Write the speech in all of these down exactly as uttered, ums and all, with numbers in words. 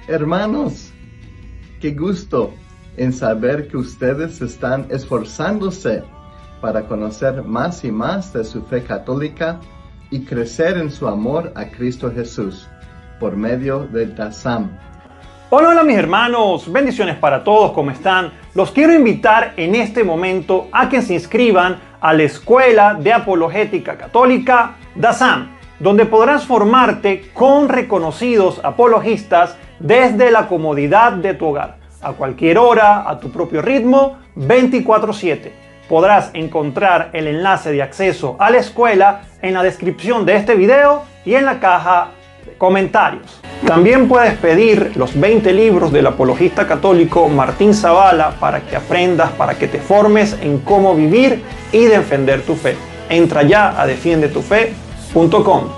Hermanos, qué gusto en saber que ustedes están esforzándose para conocer más y más de su fe católica y crecer en su amor a Cristo Jesús por medio del DASAM. Hola, hola mis hermanos, bendiciones para todos, ¿cómo están? Los quiero invitar en este momento a que se inscriban a la Escuela de Apologética Católica DASAM, donde podrás formarte con reconocidos apologistas desde la comodidad de tu hogar, a cualquier hora, a tu propio ritmo, veinticuatro siete. Podrás encontrar el enlace de acceso a la escuela en la descripción de este video y en la caja de comentarios. También puedes pedir los veinte libros del apologista católico Martín Zavala para que aprendas, para que te formes en cómo vivir y defender tu fe. Entra ya a defiende tu fe punto com.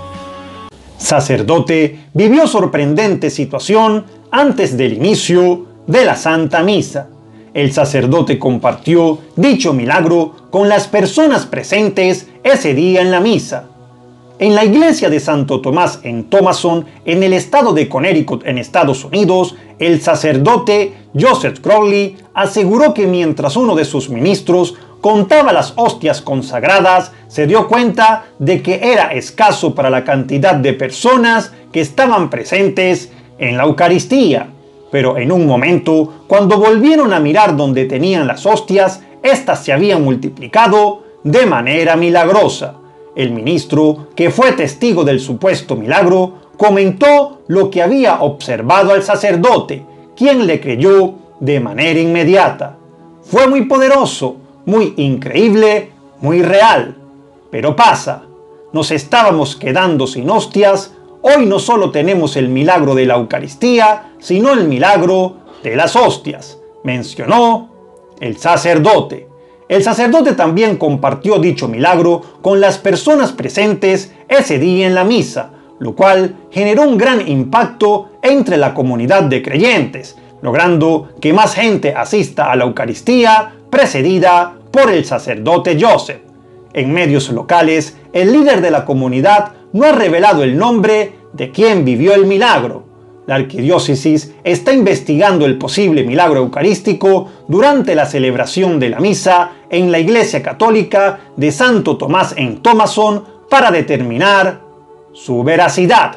Sacerdote vivió sorprendente situación antes del inicio de la Santa Misa. El sacerdote compartió dicho milagro con las personas presentes ese día en la misa. En la iglesia de Santo Tomás en Thomason, en el estado de Connecticut, en Estados Unidos, el sacerdote Joseph Crowley aseguró que mientras uno de sus ministros contaba las hostias consagradas, se dio cuenta de que era escaso para la cantidad de personas que estaban presentes en la Eucaristía. Pero en un momento, cuando volvieron a mirar donde tenían las hostias, éstas se habían multiplicado de manera milagrosa. El ministro, que fue testigo del supuesto milagro, comentó lo que había observado al sacerdote, quien le creyó de manera inmediata. Fue muy poderoso, muy increíble, muy real. Pero pasa, nos estábamos quedando sin hostias. Hoy no solo tenemos el milagro de la Eucaristía, sino el milagro de las hostias, mencionó el sacerdote. El sacerdote también compartió dicho milagro con las personas presentes ese día en la misa, lo cual generó un gran impacto entre la comunidad de creyentes, logrando que más gente asista a la Eucaristía, precedida por el sacerdote Joseph. En medios locales, el líder de la comunidad no ha revelado el nombre de quien vivió el milagro. La arquidiócesis está investigando el posible milagro eucarístico durante la celebración de la misa en la Iglesia Católica de Santo Tomás en Thomason para determinar su veracidad.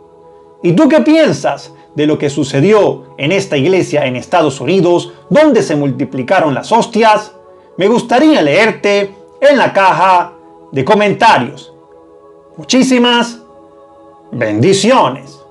¿Y tú qué piensas de lo que sucedió en esta iglesia en Estados Unidos, donde se multiplicaron las hostias? Me gustaría leerte en la caja de comentarios. Muchísimas bendiciones.